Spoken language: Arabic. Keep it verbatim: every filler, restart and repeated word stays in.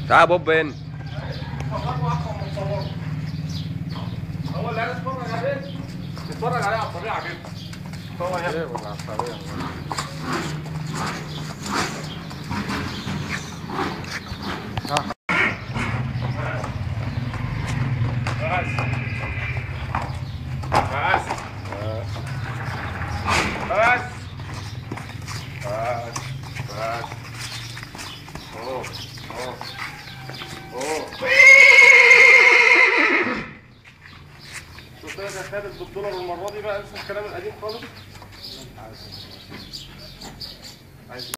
تعال يا بوب هنا. هو اللي عايز يتفرج عليه يتفرج عليه على الطبيعه كده. هو هنا ولا على الطبيعه. بس بس بس اوه اوه اوه شوف كده يا خالد بالدولار المره دي بقى، انسى الكلام القديم خالص.